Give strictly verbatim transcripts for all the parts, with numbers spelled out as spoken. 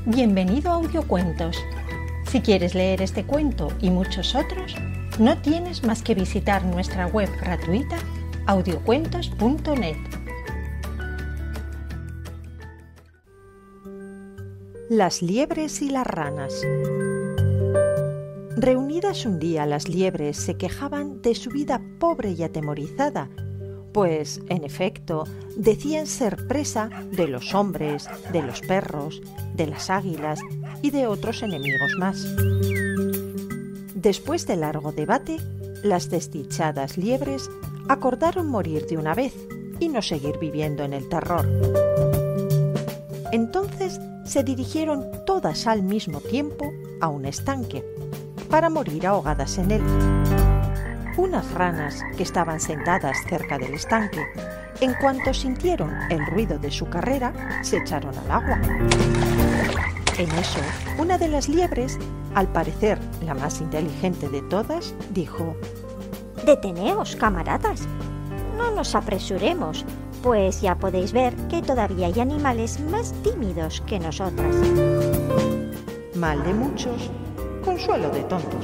Bienvenido a Audiocuentos. Si quieres leer este cuento y muchos otros, no tienes más que visitar nuestra web gratuita audiocuentos punto net. Las liebres y las ranas. Reunidas un día, las liebres se quejaban de su vida pobre y atemorizada, pues, en efecto, decían ser presa de los hombres, de los perros, de las águilas y de otros enemigos más. Después de largo debate, las desdichadas liebres acordaron morir de una vez y no seguir viviendo en el terror. Entonces se dirigieron todas al mismo tiempo a un estanque, para morir ahogadas en él. Unas ranas que estaban sentadas cerca del estanque, en cuanto sintieron el ruido de su carrera, se echaron al agua. En eso, una de las liebres, al parecer la más inteligente de todas, dijo: «Deteneos, camaradas. No nos apresuremos, pues ya podéis ver que todavía hay animales más tímidos que nosotras». Mal de muchos, consuelo de tontos.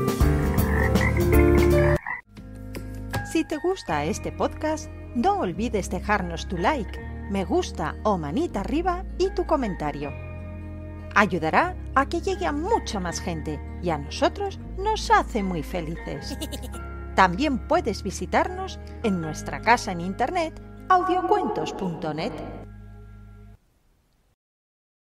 Si te gusta este podcast, no olvides dejarnos tu like, me gusta o manita arriba y tu comentario. Ayudará a que llegue a mucha más gente y a nosotros nos hace muy felices. También puedes visitarnos en nuestra casa en internet audiocuentos punto net.